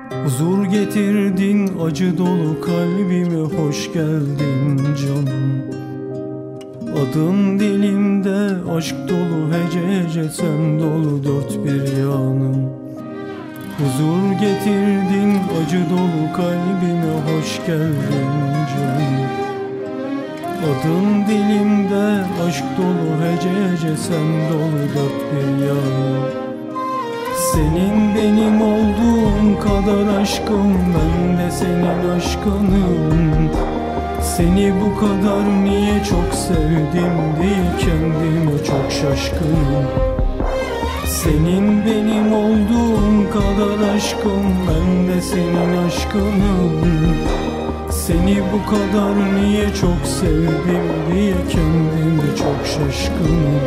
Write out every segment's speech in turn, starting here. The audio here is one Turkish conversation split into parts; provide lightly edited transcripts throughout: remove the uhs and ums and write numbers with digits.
Huzur getirdin acı dolu kalbime, hoş geldin canım. Adın dilimde aşk dolu, hece hece sen dolu dört bir yanım. Huzur getirdin acı dolu kalbime, hoş geldin canım. Adın dilimde aşk dolu, hece hece sen dolu dört bir yanım. Senin benim olduğun kadar aşkım, ben de senin aşkınım. Seni bu kadar niye çok sevdim diye kendime çok şaşkınım. Senin benim olduğun kadar aşkım, ben de senin aşkınım. Seni bu kadar niye çok sevdim diye kendime çok şaşkınım.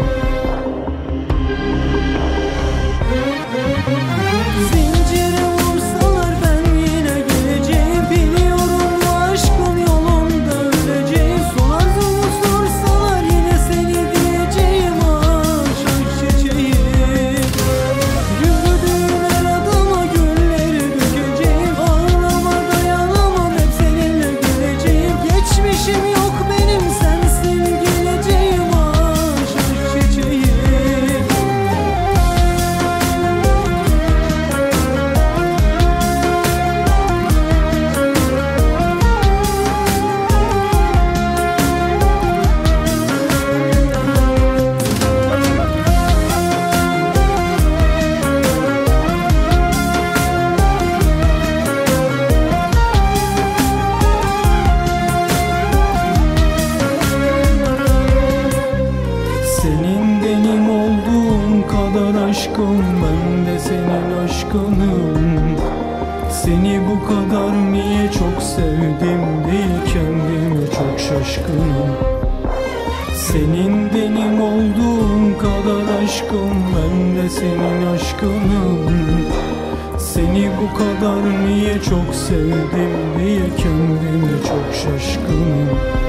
Zincire vursalar ben yine geleceğim. Biliyorum bu aşkın yolunda öleceğim. Sorarım sorsalar yine seni diyeceğim. Aşk çiçeği, yürüdüğün her adama gülleri dökeceğim. Ağlama dayanamam, hep seninle geleceğim. Geçmişim yok benim, sensin geleceğim. Aşk çiçeği. Senin benim olduğun kadar aşkım, ben de senin aşkınım. Seni bu kadar niye çok sevdim diye kendime çok şaşkınım. Senin benim olduğun kadar aşkım, ben de senin aşkınım. Seni bu kadar niye çok sevdim diye kendime çok şaşkınım.